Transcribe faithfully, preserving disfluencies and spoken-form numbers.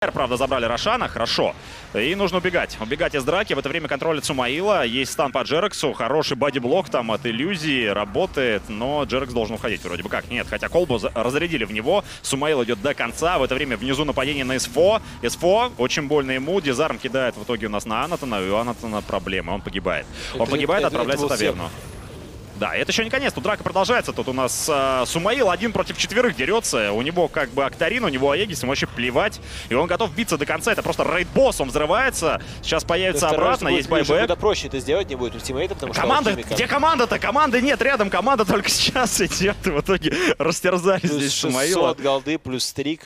Правда, забрали Рошана, хорошо. И нужно убегать. Убегать из драки. В это время контролит Сумаила. Есть стан по Джерексу. Хороший бодиблок там от иллюзии. Работает, но Джерекс должен уходить вроде бы как. Нет, хотя колбу разрядили в него. Сумаил идет до конца. В это время внизу нападение на СФО. СФО очень больно ему. Дизарм кидает в итоге у нас на Анатона. И у Анатона проблемы. Он погибает. Он это, погибает, это, отправляется в таверну. Да, это еще не конец, тут драка продолжается. Тут у нас э, Сумаил один против четверых дерется. У него как бы Акторин, у него Аегис, ему вообще плевать. И он готов биться до конца. Это просто рейд-босс, он взрывается. Сейчас появится обратно, есть байбэк. Куда проще это сделать не будет у тиммейта, потому команда, что... Где команда-то? Команды нет рядом, команда только сейчас идет. И в итоге растерзали здесь Сумаила. шестьсот голды плюс стрик.